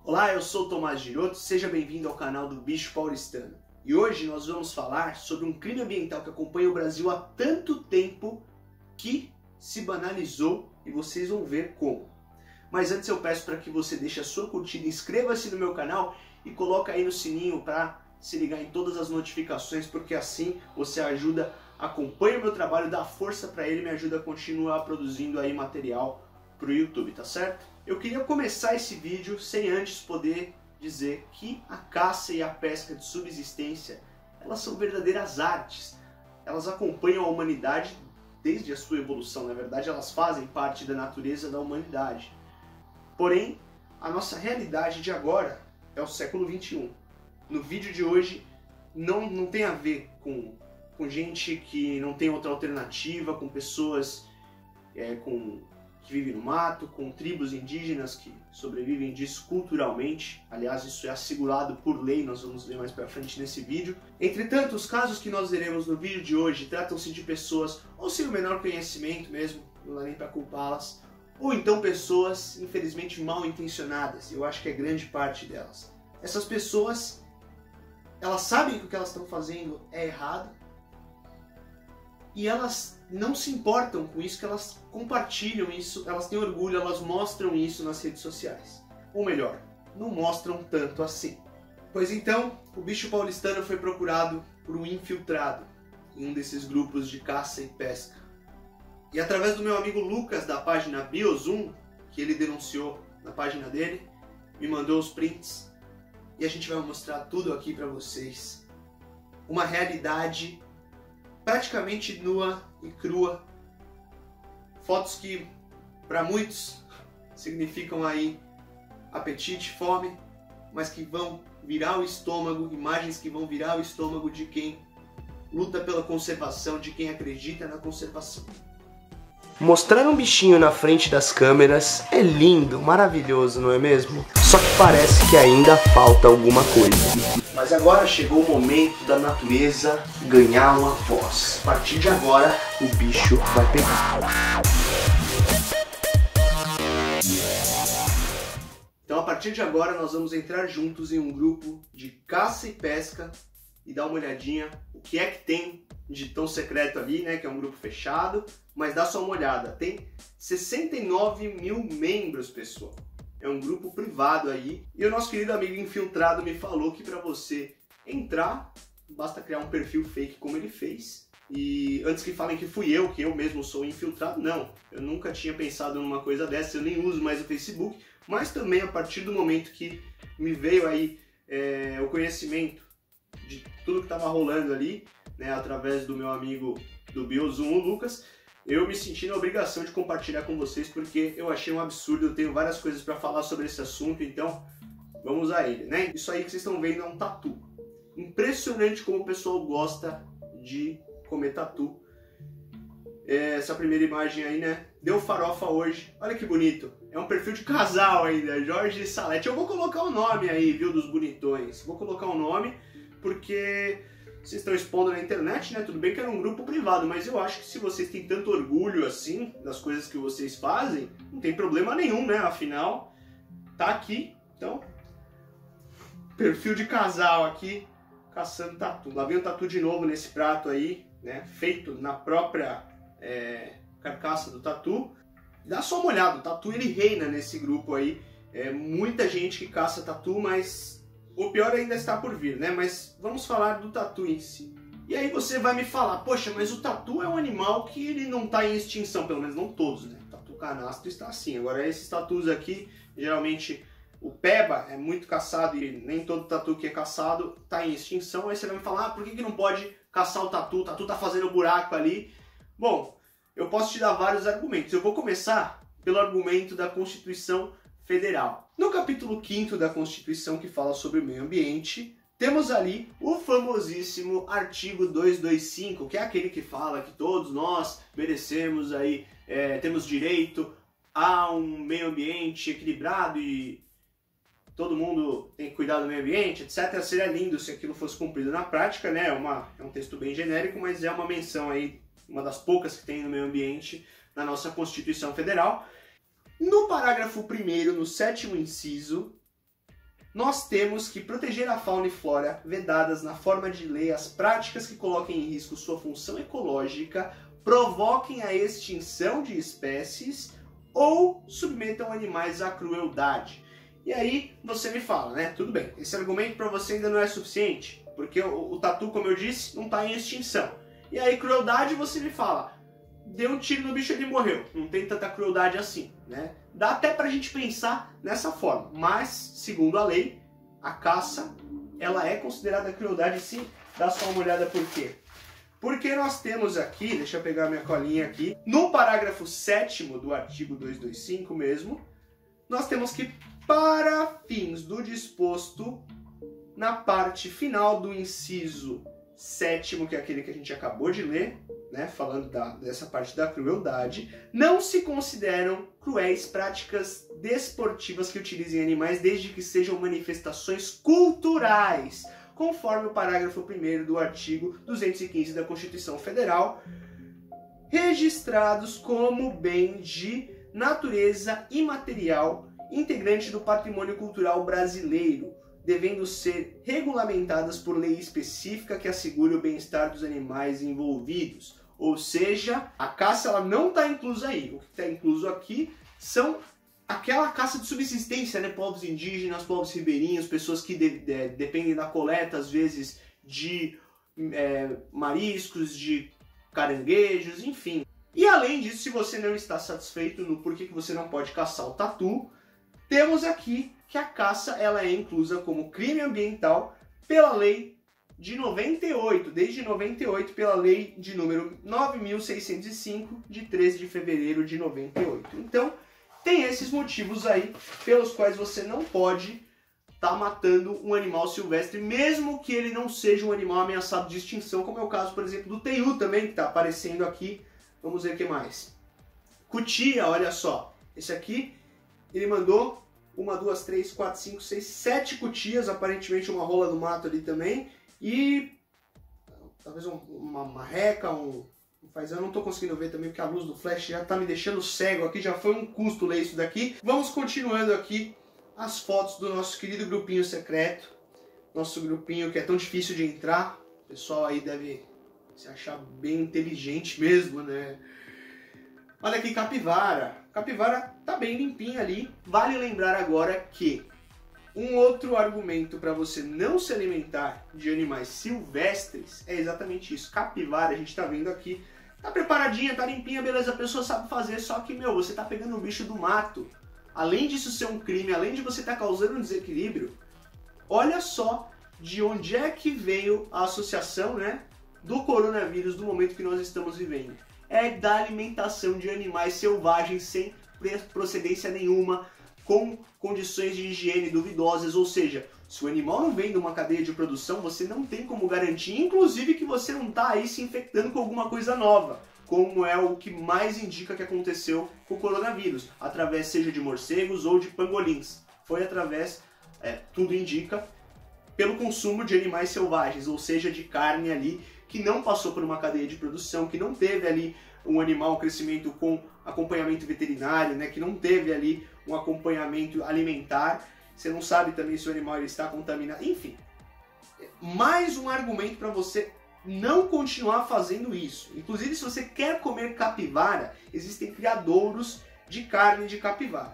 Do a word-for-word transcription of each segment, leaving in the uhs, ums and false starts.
Olá, eu sou o Tomás Giroto, seja bem-vindo ao canal do Bicho Paulistano. E hoje nós vamos falar sobre um crime ambiental que acompanha o Brasil há tanto tempo que se banalizou e vocês vão ver como. Mas antes eu peço para que você deixe a sua curtida, inscreva-se no meu canal e coloque aí no sininho para se ligar em todas as notificações, porque assim você ajuda, acompanha o meu trabalho, dá força para ele e me ajuda a continuar produzindo aí material para o YouTube, tá certo? Eu queria começar esse vídeo sem antes poder dizer que a caça e a pesca de subsistência, elas são verdadeiras artes. Elas acompanham a humanidade desde a sua evolução, na verdade elas fazem parte da natureza da humanidade. Porém, a nossa realidade de agora é o século vinte e um. No vídeo de hoje não, não tem a ver com, com gente que não tem outra alternativa, com pessoas é, com... que vivem no mato, com tribos indígenas que sobrevivem disso culturalmente. Aliás, isso é assegurado por lei, nós vamos ver mais pra frente nesse vídeo. Entretanto, os casos que nós veremos no vídeo de hoje tratam-se de pessoas ou sem o menor conhecimento mesmo, não dá nem pra culpá-las, ou então pessoas, infelizmente, mal intencionadas. Eu acho que é grande parte delas. Essas pessoas, elas sabem que o que elas estão fazendo é errado, e elas não se importam com isso, que elas compartilham isso, elas têm orgulho, elas mostram isso nas redes sociais. Ou melhor, não mostram tanto assim. Pois então, o Bicho Paulistano foi procurado por um infiltrado em um desses grupos de caça e pesca. E através do meu amigo Lucas, da página Biozoom, que ele denunciou na página dele, me mandou os prints, e a gente vai mostrar tudo aqui pra vocês. Uma realidade praticamente nua e crua, fotos que para muitos significam aí apetite, fome, mas que vão virar o estômago, imagens que vão virar o estômago de quem luta pela conservação, de quem acredita na conservação. Mostrar um bichinho na frente das câmeras é lindo, maravilhoso, não é mesmo? Só que parece que ainda falta alguma coisa. Mas agora chegou o momento da natureza ganhar uma voz. A partir de agora, o bicho vai pegar. Então, a partir de agora, nós vamos entrar juntos em um grupo de caça e pesca e dar uma olhadinha o que é que tem de tão secreto ali, né? Que é um grupo fechado, mas dá só uma olhada. Tem sessenta e nove mil membros, pessoal. É um grupo privado aí. E o nosso querido amigo infiltrado me falou que para você entrar, basta criar um perfil fake como ele fez. E antes que falem que fui eu, que eu mesmo sou infiltrado, não. Eu nunca tinha pensado numa coisa dessa, eu nem uso mais o Facebook. Mas também a partir do momento que me veio aí é, o conhecimento de tudo que estava rolando ali, né, através do meu amigo do Biozoom, o Lucas, eu me senti na obrigação de compartilhar com vocês porque eu achei um absurdo, eu tenho várias coisas para falar sobre esse assunto, então vamos a ele, né? Isso aí que vocês estão vendo é um tatu. Impressionante como o pessoal gosta de comer tatu. Essa primeira imagem aí, né? Deu farofa hoje, olha que bonito. É um perfil de casal ainda, Jorge e Salete. Eu vou colocar o nome aí, viu, dos bonitões. Vou colocar o nome porque vocês estão expondo na internet, né? Tudo bem que era um grupo privado, mas eu acho que se vocês têm tanto orgulho assim das coisas que vocês fazem, não tem problema nenhum, né? Afinal, tá aqui, então, perfil de casal aqui, caçando tatu. Lá vem o tatu de novo nesse prato aí, né? Feito na própria é, carcaça do tatu. Dá só uma olhada, o tatu ele reina nesse grupo aí. É muita gente que caça tatu, mas o pior ainda está por vir, né? Mas vamos falar do tatu em si. E aí você vai me falar, poxa, mas o tatu é um animal que ele não está em extinção, pelo menos não todos, né? O tatu canastro está assim. Agora esses tatus aqui, geralmente o peba é muito caçado e nem todo tatu que é caçado está em extinção. Aí você vai me falar, ah, por que que não pode caçar o tatu? O tatu tá fazendo buraco ali. Bom, eu posso te dar vários argumentos. Eu vou começar pelo argumento da Constituição Federal. No capítulo quinto da Constituição, que fala sobre o meio ambiente, temos ali o famosíssimo artigo duzentos e vinte e cinco, que é aquele que fala que todos nós merecemos aí, é, temos direito a um meio ambiente equilibrado e todo mundo tem que cuidar do meio ambiente, etcétera. Seria lindo se aquilo fosse cumprido na prática, né? É, uma, é um texto bem genérico, mas é uma menção aí, uma das poucas que tem no meio ambiente na nossa Constituição Federal. No parágrafo primeiro, no sétimo inciso, nós temos que proteger a fauna e flora vedadas na forma de lei as práticas que coloquem em risco sua função ecológica, provoquem a extinção de espécies ou submetam animais à crueldade. E aí você me fala, né? Tudo bem, esse argumento para você ainda não é suficiente, porque o, o tatu, como eu disse, não está em extinção. E aí crueldade você me fala, deu um tiro no bicho e ele morreu, não tem tanta crueldade assim, né? Dá até pra gente pensar nessa forma, mas, segundo a lei, a caça, ela é considerada crueldade sim. Dá só uma olhada por quê. Porque nós temos aqui, deixa eu pegar minha colinha aqui, no parágrafo sétimo do artigo duzentos e vinte e cinco mesmo, nós temos que, para fins do disposto na parte final do inciso sétimo, que é aquele que a gente acabou de ler, né, falando da, dessa parte da crueldade, não se consideram cruéis práticas desportivas que utilizem animais desde que sejam manifestações culturais, conforme o parágrafo primeiro do artigo duzentos e quinze da Constituição Federal, registrados como bem de natureza imaterial, integrante do patrimônio cultural brasileiro, devendo ser regulamentadas por lei específica que assegure o bem-estar dos animais envolvidos. Ou seja, a caça ela não está inclusa aí. O que está incluso aqui são aquela caça de subsistência, né? Povos indígenas, povos ribeirinhos, pessoas que de, de, dependem da coleta, às vezes, de é, mariscos, de caranguejos, enfim. E além disso, se você não está satisfeito no porquê que você não pode caçar o tatu, temos aqui que a caça ela é inclusa como crime ambiental pela lei de noventa e oito, desde noventa e oito, pela lei de número nove mil seiscentos e cinco, de treze de fevereiro de noventa e oito. Então, tem esses motivos aí pelos quais você não pode estar tá matando um animal silvestre, mesmo que ele não seja um animal ameaçado de extinção, como é o caso, por exemplo, do teiu também, que está aparecendo aqui. Vamos ver o que mais. Cutia, olha só. Esse aqui, ele mandou uma, duas, três, quatro, cinco, seis, sete cutias, aparentemente uma rola do mato ali também. E talvez um, uma marreca, um... Faz, eu não estou conseguindo ver também porque a luz do flash já está me deixando cego aqui, já foi um custo ler isso daqui. Vamos continuando aqui as fotos do nosso querido grupinho secreto. Nosso grupinho que é tão difícil de entrar. O pessoal aí deve se achar bem inteligente mesmo, né? Olha aqui, capivara. Capivara tá bem limpinha ali. Vale lembrar agora que um outro argumento para você não se alimentar de animais silvestres é exatamente isso. Capivara, a gente tá vendo aqui, tá preparadinha, tá limpinha, beleza, a pessoa sabe fazer, só que, meu, você tá pegando um bicho do mato. Além disso ser um crime, além de você estar tá causando um desequilíbrio, olha só de onde é que veio a associação, né, do coronavírus do momento que nós estamos vivendo. É da alimentação de animais selvagens sem procedência nenhuma, com condições de higiene duvidosas, ou seja, se o animal não vem de uma cadeia de produção, você não tem como garantir, inclusive, que você não está aí se infectando com alguma coisa nova, como é o que mais indica que aconteceu com o coronavírus, através seja de morcegos ou de pangolins. Foi através, é, tudo indica, pelo consumo de animais selvagens, ou seja, de carne ali que não passou por uma cadeia de produção, que não teve ali um animal, um crescimento com acompanhamento veterinário, né, que não teve ali um acompanhamento alimentar, você não sabe também se o animal ele está contaminado, enfim. Mais um argumento para você não continuar fazendo isso. Inclusive, se você quer comer capivara, existem criadouros de carne de capivara.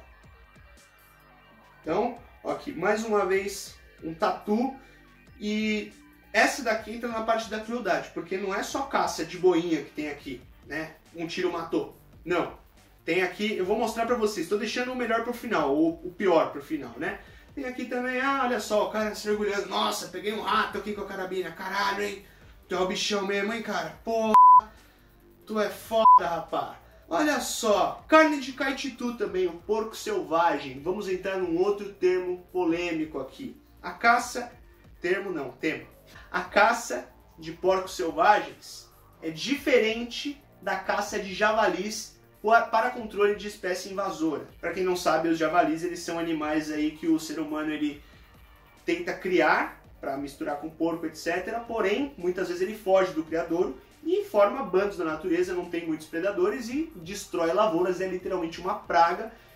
Então, ó, aqui, mais uma vez, um tatu. E essa daqui entra na parte da crueldade, porque não é só caça de boinha que tem aqui, né? Um tiro matou. Não. Tem aqui, eu vou mostrar pra vocês, estou deixando o melhor pro final, ou o pior pro final, né? Tem aqui também, ah, olha só, o cara se orgulhando, nossa, peguei um rato aqui com a carabina, caralho, hein? Tu é o bichão mesmo, hein, cara? Pô, tu é foda, rapaz. Olha só, carne de caititu também, o porco selvagem. Vamos entrar num outro termo polêmico aqui. A caça, termo não, tema. A caça de porcos selvagens é diferente da caça de javalis para controle de espécie invasora. Para quem não sabe, os javalis eles são animais aí que o ser humano ele tenta criar para misturar com porco, etcétera. Porém, muitas vezes ele foge do criadouro e forma bandos na natureza, não tem muitos predadores e destrói lavouras, é literalmente uma praga.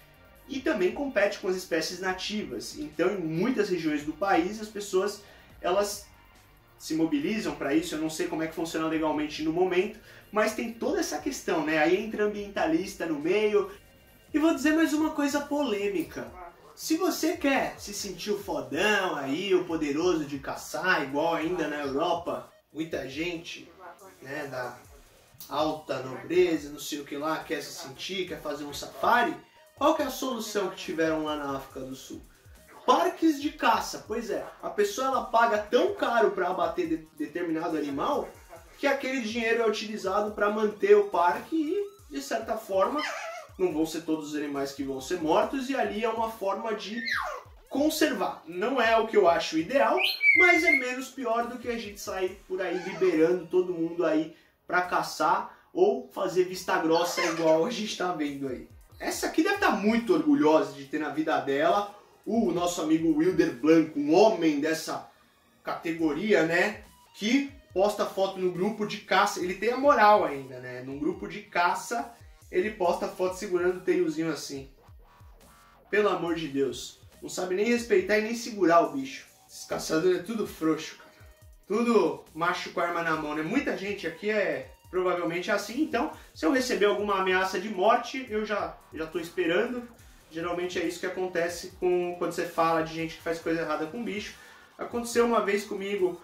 e também compete com as espécies nativas. Então, em muitas regiões do país, as pessoas elas se mobilizam para isso. Eu não sei como é que funciona legalmente no momento, mas tem toda essa questão, né? Aí entra ambientalista no meio. E vou dizer mais uma coisa polêmica. Se você quer se sentir o fodão aí, o poderoso de caçar, igual ainda na Europa, muita gente, né, da alta nobreza, não sei o que lá, quer se sentir, quer fazer um safari, qual que é a solução que tiveram lá na África do Sul? Parques de caça. Pois é, a pessoa ela paga tão caro para abater de, determinado animal que aquele dinheiro é utilizado para manter o parque e, de certa forma, não vão ser todos os animais que vão ser mortos, e ali é uma forma de conservar. Não é o que eu acho ideal, mas é menos pior do que a gente sair por aí liberando todo mundo aí para caçar ou fazer vista grossa igual a gente tá vendo aí. Essa aqui deve estar muito orgulhosa de ter na vida dela o nosso amigo Wilder Blanco, um homem dessa categoria, né, que posta foto no grupo de caça. Ele tem a moral ainda, né, num grupo de caça ele posta foto segurando o teiozinho assim. Pelo amor de Deus, não sabe nem respeitar e nem segurar o bicho. Esses caçadores é tudo frouxo, cara. Tudo macho com a arma na mão, né? Muita gente aqui é provavelmente assim, então se eu receber alguma ameaça de morte, eu já já tô esperando. Geralmente é isso que acontece com, quando você fala de gente que faz coisa errada com bicho. Aconteceu uma vez comigo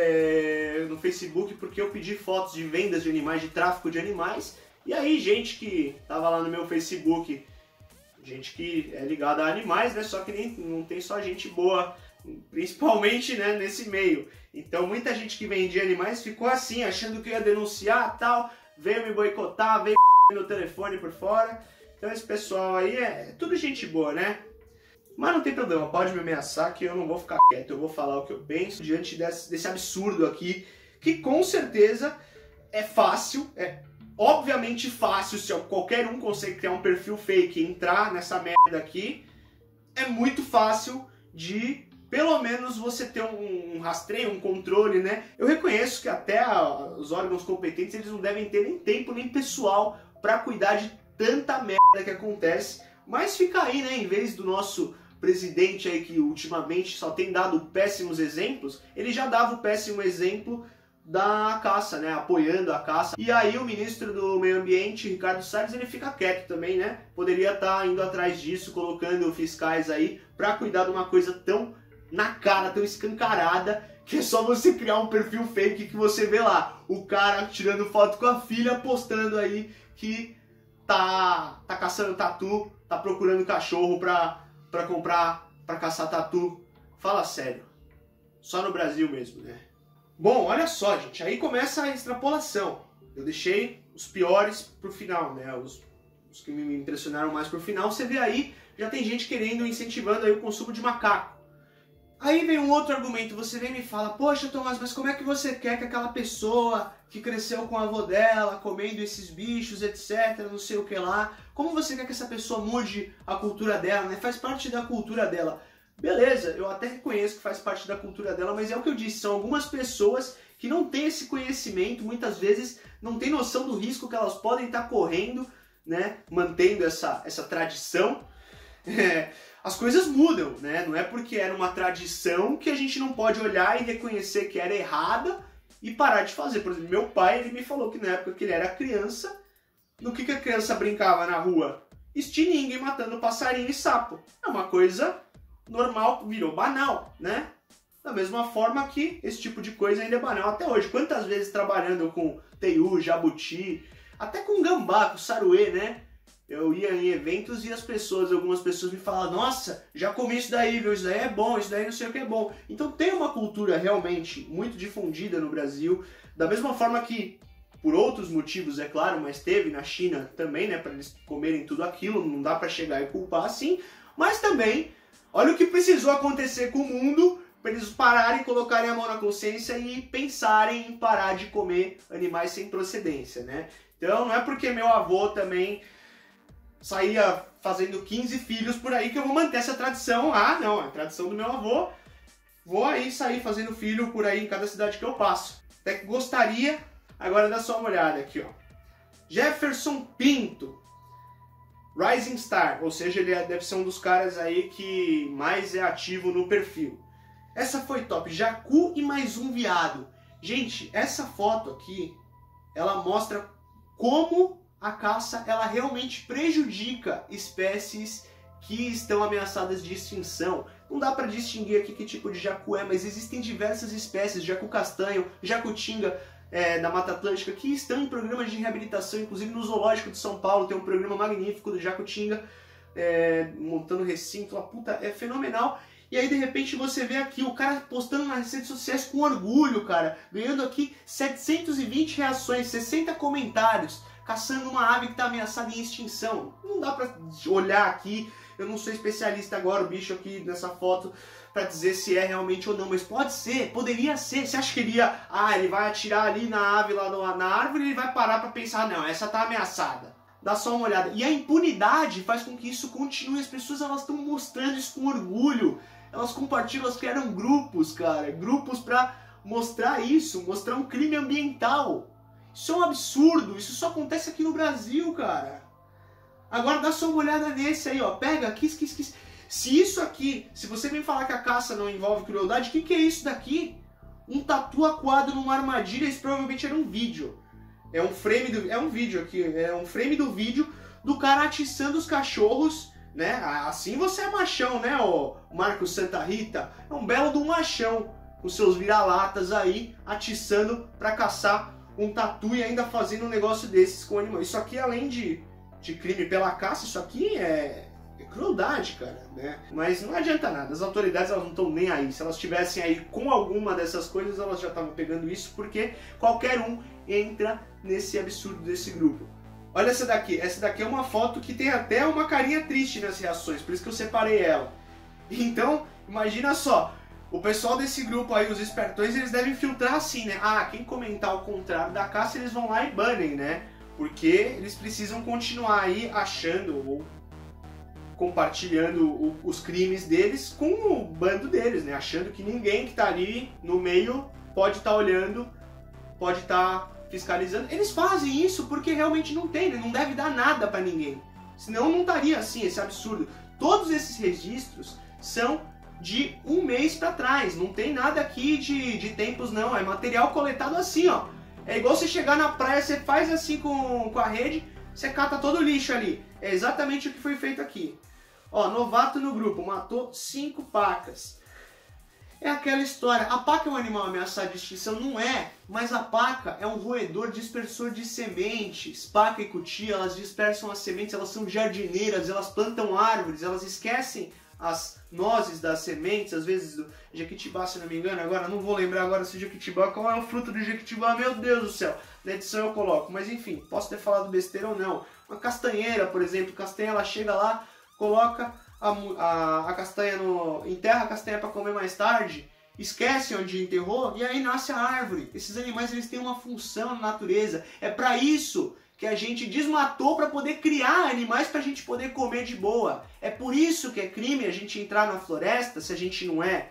é, no Facebook, porque eu pedi fotos de vendas de animais, de tráfico de animais, e aí gente que tava lá no meu Facebook, gente que é ligada a animais, né? Só que nem, não tem só gente boa, principalmente, né, nesse meio. Então muita gente que vendia animais ficou assim, achando que ia denunciar tal, veio me boicotar, veio no telefone por fora. Então esse pessoal aí é, é tudo gente boa, né? Mas não tem problema, pode me ameaçar que eu não vou ficar quieto, eu vou falar o que eu penso diante desse, desse absurdo aqui, que com certeza é fácil, é obviamente fácil, se qualquer um consegue criar um perfil fake e entrar nessa merda aqui, é muito fácil de, pelo menos, você ter um, um rastreio, um controle, né? Eu reconheço que até a, os órgãos competentes, eles não devem ter nem tempo, nem pessoal para cuidar de tanta merda que acontece, mas fica aí, né, em vez do nosso presidente aí, que ultimamente só tem dado péssimos exemplos, ele já dava o péssimo exemplo da caça, né, apoiando a caça. E aí o ministro do Meio Ambiente, Ricardo Salles, ele fica quieto também, né? Poderia estar indo atrás disso, colocando fiscais aí para cuidar de uma coisa tão na cara, tão escancarada, que é só você criar um perfil fake que você vê lá o cara tirando foto com a filha, postando aí que tá tá caçando tatu, tá procurando cachorro pra, pra comprar, pra caçar tatu. Fala sério. Só no Brasil mesmo, né? Bom, olha só, gente, aí começa a extrapolação. Eu deixei os piores pro final, né? Os, os que me impressionaram mais pro final. Você vê aí, já tem gente querendo, incentivando aí o consumo de macaco. Aí vem um outro argumento, você vem e me fala, poxa, Tomás, mas como é que você quer que aquela pessoa que cresceu com a avó dela, comendo esses bichos, etcétera, não sei o que lá, como você quer que essa pessoa mude a cultura dela, né? Faz parte da cultura dela. Beleza, eu até reconheço que faz parte da cultura dela, mas é o que eu disse, são algumas pessoas que não têm esse conhecimento, muitas vezes não têm noção do risco que elas podem estar correndo, né, mantendo essa, essa tradição. É, as coisas mudam, né? Não é porque era uma tradição que a gente não pode olhar e reconhecer que era errada e parar de fazer. Por exemplo, meu pai, ele me falou que na época que ele era criança, no que, que a criança brincava na rua? Estilingue, matando passarinho e sapo. É uma coisa normal, virou banal, né? Da mesma forma que esse tipo de coisa ainda é banal até hoje. Quantas vezes trabalhando com teiu, jabuti, até com gambá, com saruê, né? Eu ia em eventos e as pessoas, algumas pessoas me falavam, nossa, já comi isso daí, viu? Isso daí é bom, isso daí não sei o que é bom. Então tem uma cultura realmente muito difundida no Brasil, da mesma forma que, por outros motivos, é claro, mas teve na China também, né? Para eles comerem tudo aquilo, não dá para chegar e culpar assim, mas também, olha o que precisou acontecer com o mundo para eles pararem, colocarem a mão na consciência e pensarem em parar de comer animais sem procedência, né? Então não é porque meu avô também saía fazendo quinze filhos por aí que eu vou manter essa tradição. Ah, não, é a tradição do meu avô. Vou aí sair fazendo filho por aí em cada cidade que eu passo. Até que gostaria, agora dá só uma olhada aqui, ó. Jefferson Pinto. Rising Star, ou seja, ele deve ser um dos caras aí que mais é ativo no perfil. Essa foi top, jacu e mais um viado. Gente, essa foto aqui, ela mostra como a caça ela realmente prejudica espécies que estão ameaçadas de extinção. Não dá para distinguir aqui que tipo de jacu é, mas existem diversas espécies, jacu castanho, jacutinga é, da Mata Atlântica, que estão em programas de reabilitação, inclusive no Zoológico de São Paulo tem um programa magnífico do jacutinga, é, montando recinto, a puta, é fenomenal. E aí de repente você vê aqui o cara postando nas redes sociais com orgulho, cara, ganhando aqui setecentas e vinte reações, sessenta comentários, caçando uma ave que está ameaçada em extinção. Não dá pra olhar aqui, eu não sou especialista agora, o bicho aqui nessa foto, pra dizer se é realmente ou não, mas pode ser, poderia ser. Você acha que ele ia, ah, ele vai atirar ali na ave, lá no, na árvore, e ele vai parar pra pensar, não, essa tá ameaçada. Dá só uma olhada. E a impunidade faz com que isso continue, as pessoas elas estão mostrando isso com orgulho, elas compartilham, elas criaram grupos, cara, grupos pra mostrar isso, mostrar um crime ambiental. Isso é um absurdo, isso só acontece aqui no Brasil, cara. Agora dá só uma olhada nesse aí, ó. Pega, quis, quis, quis. Se isso aqui, se você vem falar que a caça não envolve crueldade, o que, que é isso daqui? Um tatu aquado numa armadilha, isso provavelmente era um vídeo. É um frame do, é um vídeo aqui, é um frame do vídeo do cara atiçando os cachorros, né? Assim você é machão, né, ô Marcos Santa Rita? É um belo do machão, com seus vira-latas aí, atiçando pra caçar um tatu e ainda fazendo um negócio desses com animal. Isso aqui, além de, de crime pela caça, isso aqui é, é crueldade, cara, né? Mas não adianta nada, as autoridades elas não estão nem aí. Se elas estivessem aí com alguma dessas coisas, elas já estavam pegando isso, porque qualquer um entra nesse absurdo desse grupo. Olha essa daqui, essa daqui é uma foto que tem até uma carinha triste nas reações, por isso que eu separei ela. Então, imagina só, o pessoal desse grupo aí, os espertões, eles devem filtrar assim, né? Ah, quem comentar o contrário da caça, eles vão lá e banem, né? Porque eles precisam continuar aí achando ou compartilhando o, os crimes deles com o bando deles, né? Achando que ninguém que tá ali no meio pode estar tá olhando, pode estar tá fiscalizando. Eles fazem isso porque realmente não tem, né? Não deve dar nada pra ninguém. Senão não estaria assim, esse absurdo. Todos esses registros são de um mês pra trás, não tem nada aqui de, de tempos não, é material coletado assim, ó. É igual você chegar na praia, você faz assim com, com a rede, você cata todo o lixo ali. É exatamente o que foi feito aqui. Ó, novato no grupo, matou cinco pacas. É aquela história, a paca é um animal ameaçado de extinção? Não é, mas a paca é um roedor dispersor de sementes. Paca e cutia, elas dispersam as sementes, elas são jardineiras, elas plantam árvores, elas esquecem as nozes das sementes, às vezes do jequitibá, se não me engano, agora não vou lembrar agora se o jequitibá, qual é o fruto do jequitibá, meu Deus do céu, na edição eu coloco, mas enfim, posso ter falado besteira ou não. Uma castanheira, por exemplo, castanha, ela chega lá, coloca a, a, a castanha, no, enterra a castanha para comer mais tarde, esquece onde enterrou e aí nasce a árvore. Esses animais eles têm uma função na natureza, é para isso que a gente desmatou para poder criar animais para a gente poder comer de boa. É por isso que é crime a gente entrar na floresta, se a gente não é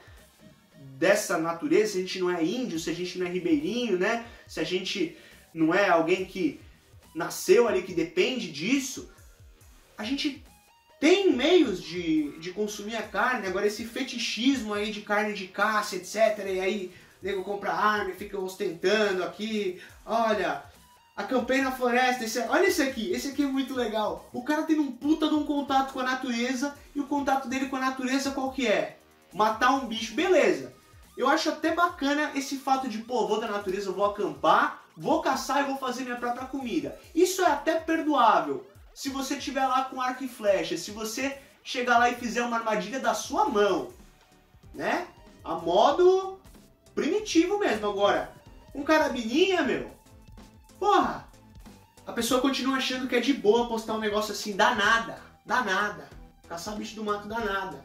dessa natureza, se a gente não é índio, se a gente não é ribeirinho, né? Se a gente não é alguém que nasceu ali, que depende disso. A gente tem meios de, de consumir a carne. Agora esse fetichismo aí de carne de caça, etcétera. E aí o nego compra arma e fica ostentando aqui. Olha, acampei na floresta, esse, olha esse aqui, esse aqui é muito legal. O cara tem um puta de um contato com a natureza, e o contato dele com a natureza qual que é? Matar um bicho, beleza. Eu acho até bacana esse fato de, pô, vou da natureza, vou acampar, vou caçar e vou fazer minha própria comida. Isso é até perdoável, se você estiver lá com arco e flecha, se você chegar lá e fizer uma armadilha da sua mão, né? A modo primitivo mesmo. Agora, um carabininha, meu, porra, a pessoa continua achando que é de boa postar um negócio assim, dá nada, dá nada. Caçar bicho do mato dá nada.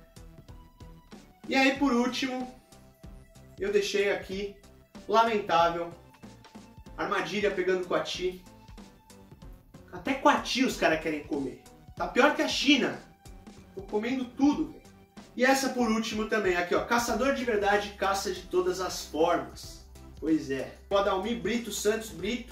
E aí, por último, eu deixei aqui, lamentável, armadilha pegando coati. Até coati os caras querem comer. Tá pior que a China. Tô comendo tudo, velho. E essa por último também, aqui ó, caçador de verdade caça de todas as formas. Pois é. O Adalmir Brito Santos Brito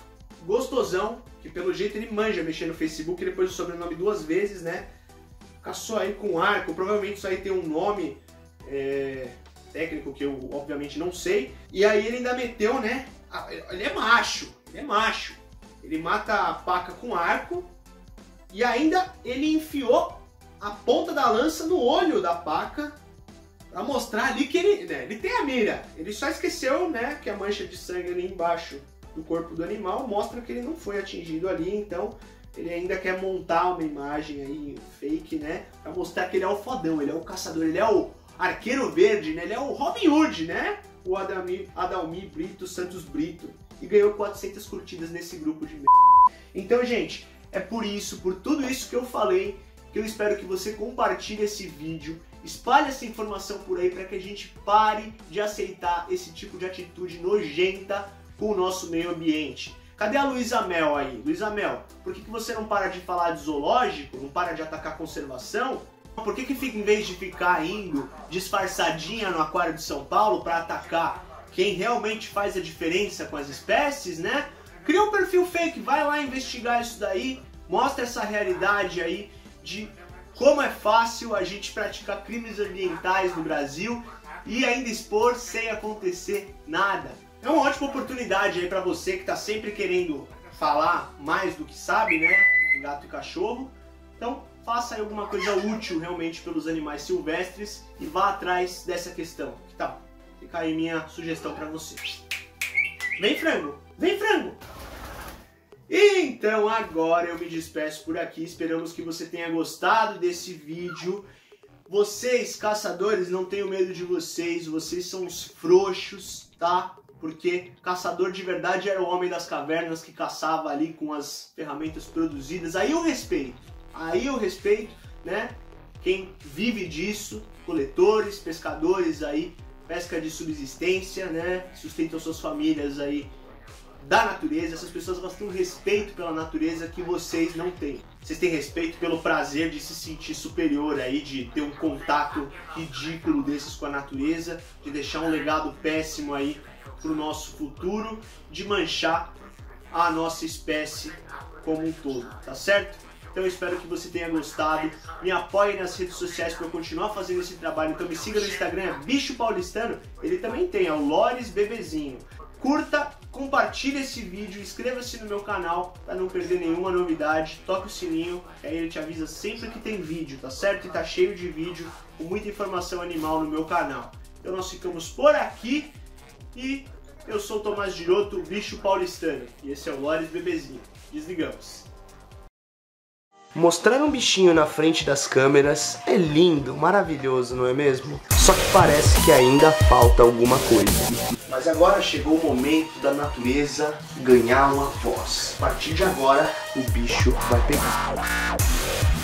gostosão, que pelo jeito ele manja mexer no Facebook, ele pôs o sobrenome duas vezes, né? Caçou aí com arco, provavelmente isso aí tem um nome é, técnico que eu obviamente não sei. E aí ele ainda meteu, né? Ele é macho, ele é macho. Ele mata a paca com arco e ainda ele enfiou a ponta da lança no olho da paca pra mostrar ali que ele, né, ele tem a mira. Ele só esqueceu, né, que a mancha de sangue ali embaixo do corpo do animal mostra que ele não foi atingido ali, então ele ainda quer montar uma imagem aí fake, né, pra mostrar que ele é o fodão, ele é o caçador, ele é o arqueiro verde, né, ele é o Robin Hood, né, o Adalmi, Adalmi Brito Santos Brito, e ganhou quatrocentas curtidas nesse grupo de merda. Então, gente, é por isso, por tudo isso que eu falei, que eu espero que você compartilhe esse vídeo, espalhe essa informação por aí para que a gente pare de aceitar esse tipo de atitude nojenta com o nosso meio ambiente. Cadê a Luísa Mel aí? Luísa Mel, por que, que você não para de falar de zoológico, não para de atacar a conservação? Por que, que fica, em vez de ficar indo disfarçadinha no Aquário de São Paulo para atacar quem realmente faz a diferença com as espécies, né? Cria um perfil fake, vai lá investigar isso daí, mostra essa realidade aí de como é fácil a gente praticar crimes ambientais no Brasil e ainda expor sem acontecer nada. É uma ótima oportunidade aí para você que tá sempre querendo falar mais do que sabe, né? Gato e cachorro. Então, faça aí alguma coisa útil realmente pelos animais silvestres e vá atrás dessa questão. Que tal? Fica aí minha sugestão para você. Vem, frango! Vem, frango! Então agora eu me despeço por aqui, esperamos que você tenha gostado desse vídeo. Vocês, caçadores, não tenham medo de vocês, vocês são os frouxos, tá? Porque caçador de verdade era o homem das cavernas que caçava ali com as ferramentas produzidas. Aí eu respeito, aí eu respeito, né? Quem vive disso, coletores, pescadores aí, pesca de subsistência, né? Sustentam suas famílias aí da natureza. Essas pessoas elas têm um respeito pela natureza que vocês não têm. Vocês têm respeito pelo prazer de se sentir superior aí, de ter um contato ridículo desses com a natureza, de deixar um legado péssimo aí pro nosso futuro, de manchar a nossa espécie como um todo, tá certo? Então eu espero que você tenha gostado, me apoie nas redes sociais para eu continuar fazendo esse trabalho, então me siga no Instagram, é Bicho Paulistano, ele também tem, é o Lores Bebezinho. Curta, compartilhe esse vídeo, inscreva-se no meu canal para não perder nenhuma novidade, toque o sininho, que aí ele te avisa sempre que tem vídeo, tá certo? E tá cheio de vídeo com muita informação animal no meu canal. Então nós ficamos por aqui e eu sou o Tomás Giroto, o Bicho Paulistano, e esse é o Lores Bebezinho. Desligamos. Mostrar um bichinho na frente das câmeras é lindo, maravilhoso, não é mesmo? Só que parece que ainda falta alguma coisa. Mas agora chegou o momento da natureza ganhar uma voz. A partir de agora, o bicho vai pegar.